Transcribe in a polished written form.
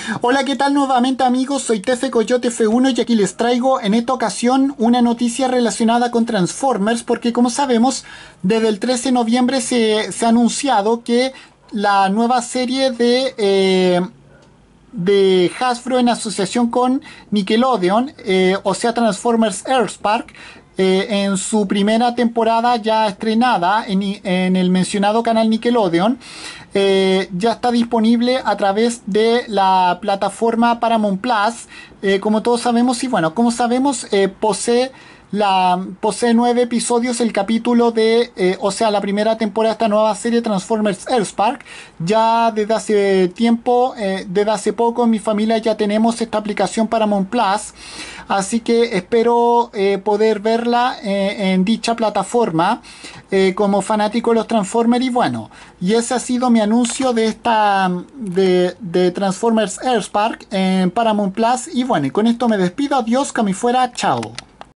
Hola, ¿qué tal nuevamente amigos? Soy Tefe Coyote F1 y aquí les traigo en esta ocasión una noticia relacionada con Transformers porque como sabemos, desde el 13 de noviembre se ha anunciado que la nueva serie de Hasbro en asociación con Nickelodeon, o sea Transformers Earthspark, en su primera temporada ya estrenada en el mencionado canal Nickelodeon, ya está disponible a través de la plataforma Paramount Plus, como todos sabemos. Y bueno, como sabemos, posee 9 episodios el capítulo o sea, la primera temporada de esta nueva serie Transformers Earthspark. Ya desde hace tiempo, desde hace poco en mi familia ya tenemos esta aplicación Paramount Plus, así que espero poder verla en dicha plataforma como fanático de los Transformers. Y bueno, y ese ha sido mi anuncio de Transformers Earthspark en Paramount Plus. Y bueno, y con esto me despido. Adiós, que me fuera, chao.